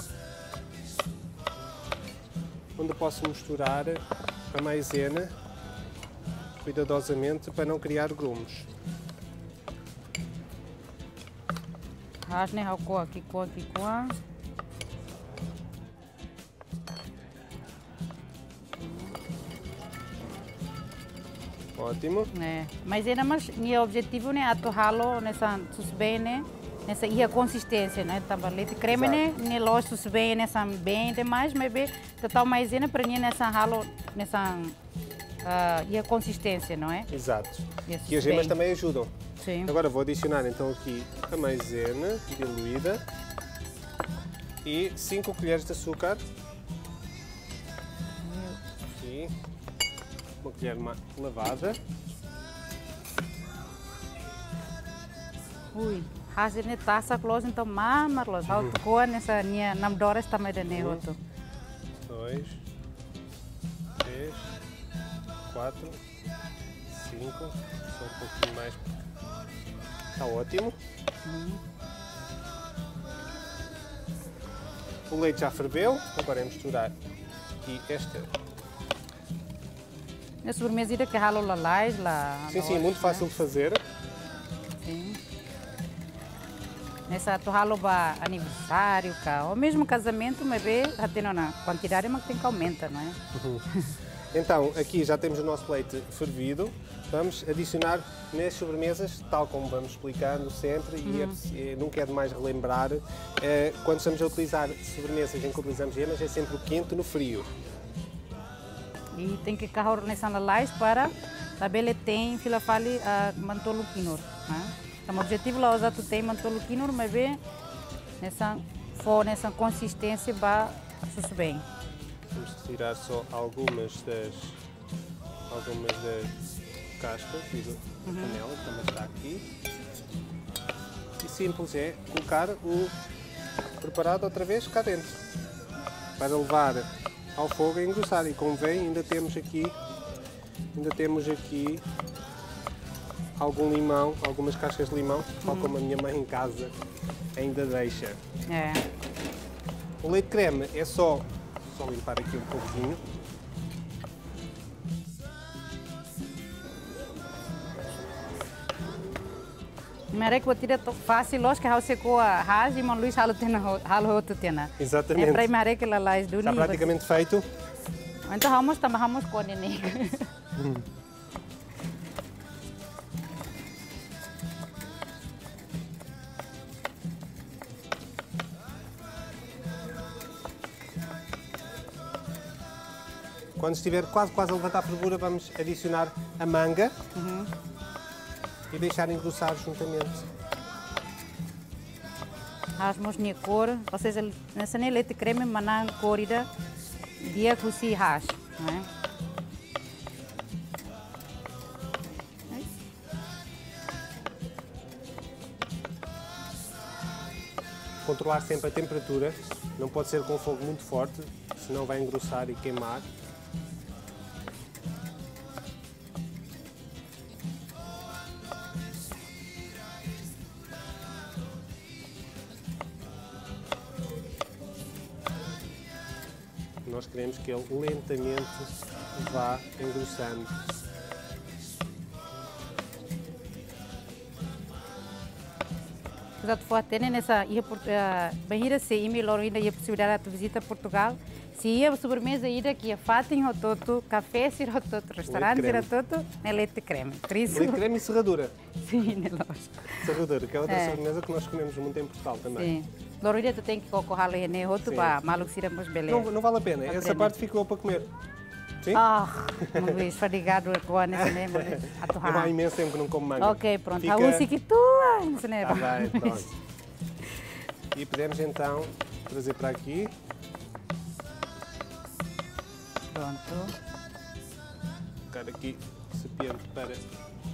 a maisena, cuidadosamente, para não criar grumos. Rasne hau aqui com. Ótimo. Mas ainda mais, o objetivo é atuá-lo nessa bem, né? Nessa consistência, né? Tá leite creme, né? Ne loja bem nessa bem demais, mas bem total maisena para mim nessa halo nessa consistência, não é? Exato. E as gemas também ajudam. Sim. Agora vou adicionar então aqui a maisena diluída e 5 colheres de açúcar. Aqui. Uma colher lavada. Hasilnya taça close então marlos. How to go nessa minha namdoras também da neroto. 2, 3, 4, 5. Só um pouquinho mais. Está ótimo. O leite já ferveu, agora é misturar aqui esta. A sobremesa que ralo lalais lá. Sim, muito fácil de fazer. Sim. Nessa tu ralo para aniversário, ou mesmo casamento, mas vê, até na quantidade, mas tem que aumentar, não é? Então, aqui já temos o nosso leite fervido. Vamos adicionar nas sobremesas, tal como vamos explicando sempre, e nunca é demais relembrar, quando estamos a utilizar sobremesas em que utilizamos gemas, é sempre o quente no frio. E tem que carregar nessa lalais para saber tem fila fale mantolo quinor. Então, o objetivo lá usar tu tem mantolo quinor, mas vê nessa consistência para sucesso bem. Vamos tirar só algumas das cascas e da canela, que também está aqui. E simples é colocar o preparado outra vez cá dentro, para levar ao fogo e engrossar. E convém, ainda temos aqui algum limão, algumas cascas de limão, tal como a minha mãe em casa ainda deixa. O leite creme é só limpar aqui um pouquinho. Mereka que tira fácil, lógico que você com a raiz e Luís halo outro tena. Exatamente. É para mereka que lá do está praticamente feito. Então vamos com a neném. Quando estiver quase a levantar a fervura, vamos adicionar a manga e deixar engrossar juntamente. Rasmos minha cor, ou seja, nessa leite creme manang corida dia kusi hash, não é? Controlar sempre a temperatura, não pode ser com fogo muito forte, senão vai engrossar e queimar. Nós queremos que ele lentamente vá engrossando. Já te foi até nessa banheira se imi loro ainda ia possibilidade de visita a Portugal. Se ia sobremesa ida que ia fatem o toto, café se o toto, restaurante era toto, é leite creme. Leite creme e serradura. Sim, né, lógico. Serradura, que é outra sobremesa que nós comemos muito em Portugal também. Sim. Loro ainda tu tem que correr né, outro para maluco se irmos beleza. Não vale a pena, essa parte ficou para comer. Sim? Ah, Luís, fadigado com a nesse né, Eu há imenso tempo que não como manga. Ok, pronto. A usi que tua, nesse né. Vai, pronto. E podemos então trazer para aqui. Pronto. Colocar aqui o recipiente para cortar.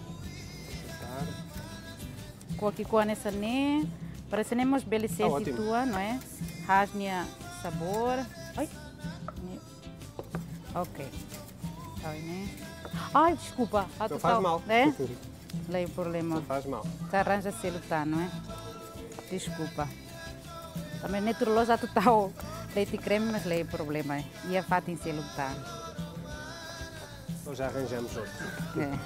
Com aqui com a nessa né, parece que nós beleza tua, não é? Rasnia sabor. Oi. Ok. Tá aí, né? Ai, desculpa. Não faz mal. É? Lei o problema. Não faz mal. Você arranja se lutar, não é? Desculpa. Também nem tudo já tu tá o leite creme, mas lei o problema. E a fato em se lutar. Então já arranjamos outro. É.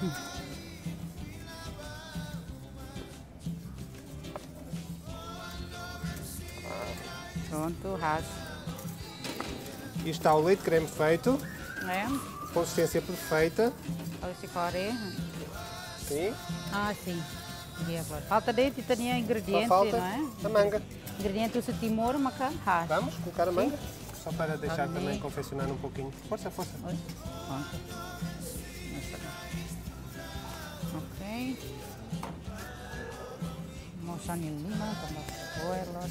Pronto, rasgo. E está o leite creme feito. É? Consistência perfeita. Olha se corre. Sim. Ah, sim. E agora? Falta de tinha ingredientes, Só falta não é? a manga. Ingredientes do timor, maca, rasgo. Vamos colocar a manga? Só para deixar Ali. também confeccionar um pouquinho. Força, força. Oi. Pronto. Ok. Moção de lima, como elas.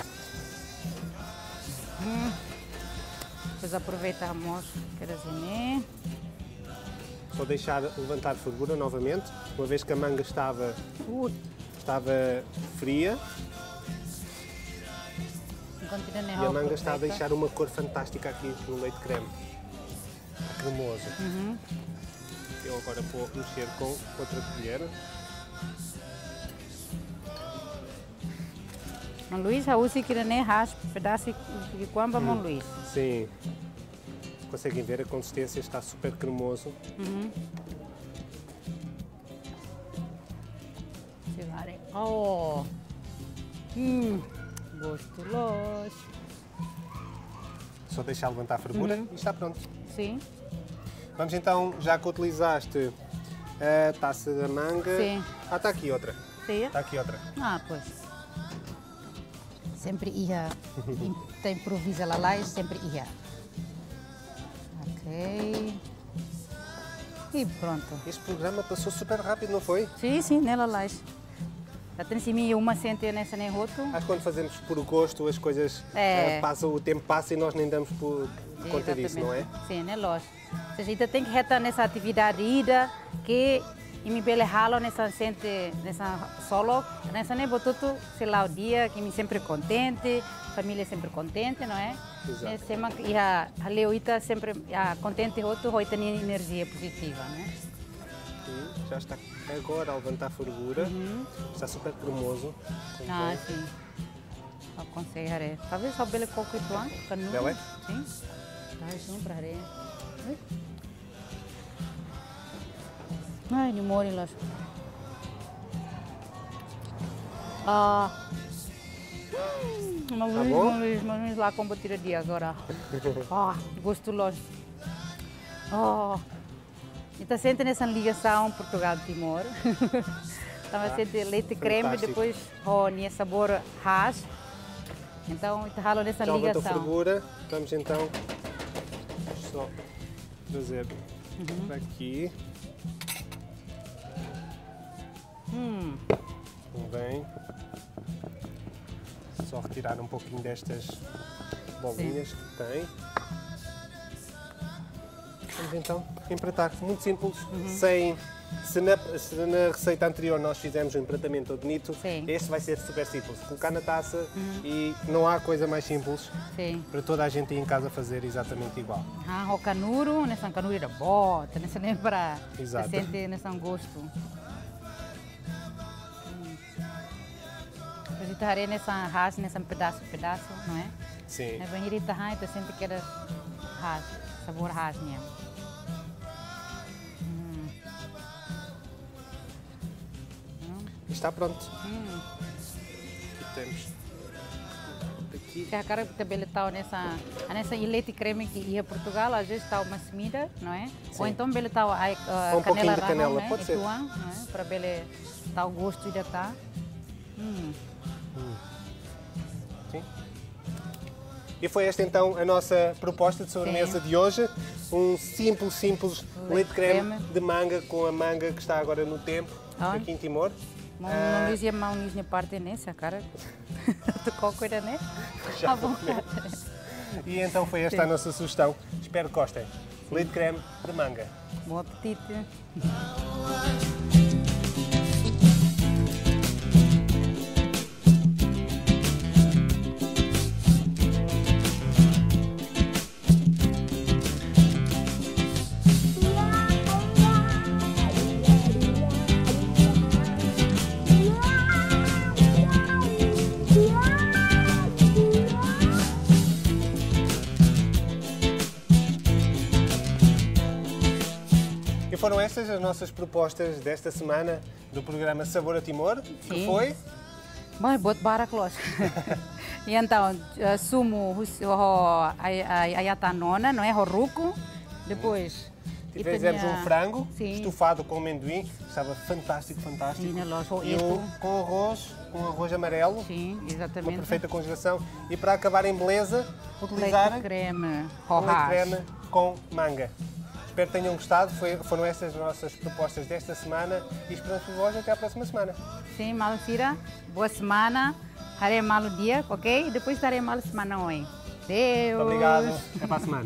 Depois aproveitamos querosene. Só deixar levantar fervura novamente, uma vez que a manga estava fria e a manga está a deixar uma cor fantástica aqui no leite creme. Está cremoso. Eu agora vou mexer com outra colher. Luís, a usi que nem raspa pedaço de quamba, Luís. Sim. Conseguem ver, a consistência está super cremoso. Oh! Gostoso! Só deixar levantar a fervura e está pronto. Sim. Vamos então, já que utilizaste a taça da manga... Sim. Ah, está aqui outra. Sim. Está aqui outra. Ah, pois. Sempre ia. Tem improvisa lá e sempre ia. Ok. E pronto. Este programa passou super rápido, não foi? Sim, nela lá. Já tem assim uma sente nessa nem roto. Acho que quando fazemos por gosto, as coisas passam, o tempo passa e nós nem damos por conta disso, não é? Sim, é lógico. Ou seja, ainda tem que retar nessa atividade ida, que e me bele ralo nessa sente nessa solo, nessa nem botou tu, sei lá, o dia que me sempre contente, família sempre contente, não é? Exato. Sema e a Leoita sempre contente, outro hoje tem energia positiva, né? E já está agora a levantar a fervura, está super cremoso. Ah, sim. Aconselharei. Talvez só bele coco e tuan, canu. Bele? Sim. Tá, isso para aí. Ai, não morre lá. Ah. Mas lá como tira dia agora. Ah, gostoso. Oh. E está sente nessa ligação Portugal-Timor. Estava sente leite creme, fantástico. depois tinha sabor hash. Então, está ralo nessa Já levantou ligação. a fervura, vamos então só trazer para aqui. Bem. Só retirar um pouquinho destas bolinhas que tem. Vamos então empratar. Muito simples, se na receita anterior nós fizemos um empratamento todo bonito, este vai ser super simples. Colocar na taça e não há coisa mais simples para toda a gente ir em casa fazer exatamente igual. O canuro, nesse canuro era bota, nesse lembra, exato. sente nesse gosto. Vegetariano nesse ras, nesse pedaço, não é? Sim. É bem irritante, então sempre quer ras, sabor ras mesmo. Está pronto. Aqui temos. Aqui. A cara também está nessa leite creme que ia a Portugal, às vezes está uma semida, não é? Sim. Ou então ele está a um pouquinho de canela, né? pode ser. Não é? Para ele dar o gosto e tá. Sim. E foi esta então a nossa proposta de sobremesa de hoje. Um simples leite creme de manga com a manga que está agora no tempo, aqui em Timor. Não dizia mal minha parte nessa, cara. Tocou coisa, né? Já e então foi esta a nossa sugestão. Espero que gostem. Leite creme de manga. Bom apetite. E foram estas as nossas propostas desta semana do programa Sabor a Timor, que foi... Bom, bot baraklos. E então, sumo a yatanona, não é? Horruco. Depois... Fizemos um frango estufado com amendoim, estava fantástico. E com arroz amarelo, sim, exatamente. Uma perfeita congelação. E para acabar em beleza, utilizar leite creme com manga. Espero que tenham gostado, foram estas as nossas propostas desta semana e esperamos por vós até à próxima semana. Sim, Malfira, boa semana, harei malo dia, ok? E depois darei malo semana hoje. Deus! Obrigado, até para a semana.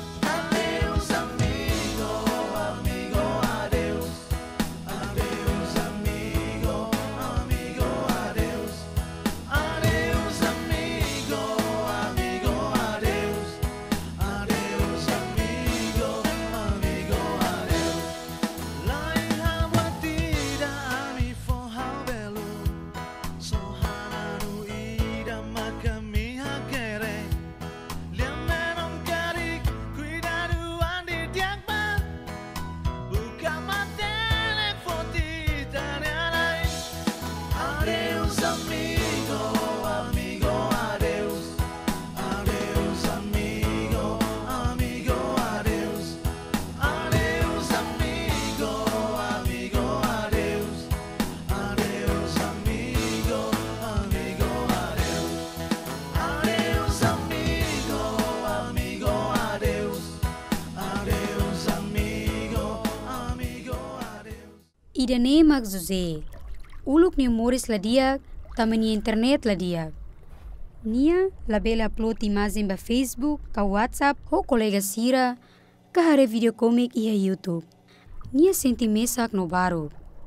Idane magzuze, uluk ni Moris ladia, tamani internet ladia. Nia labela upload imagem ba Facebook, ka WhatsApp, ho colega Sira, ka hare video comic e YouTube. Nia senti mesak no baro.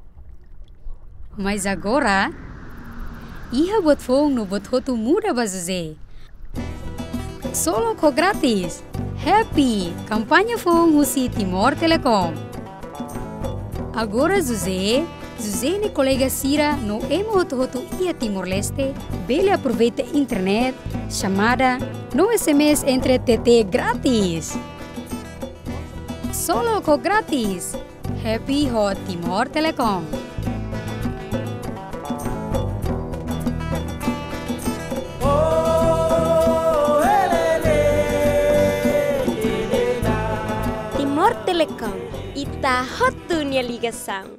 Mas agora, iha bot fong no bot hotu muda bazuze. Solo ko grátis. Happy! Campanha fong husi Timor Telecom. Agora José e colega Sira no hotu ia Timor-Leste, bele aproveita internet, chamada, no SMS entre TT grátis. Solo com grátis. Happy Hot Timor Telecom. Timor Telecom, ita hot dunia ligação.